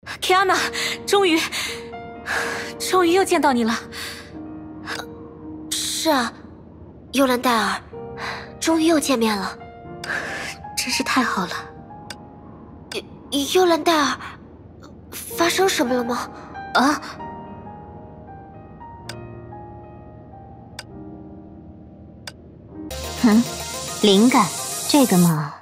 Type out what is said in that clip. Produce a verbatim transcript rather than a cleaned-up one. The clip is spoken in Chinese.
Kiana， 终于，终于又见到你了。 是啊，幽兰戴尔，终于又见面了， 真是太好了。 幽幽兰戴尔，发生什么了吗？ 啊！ 哼，灵感，这个嘛。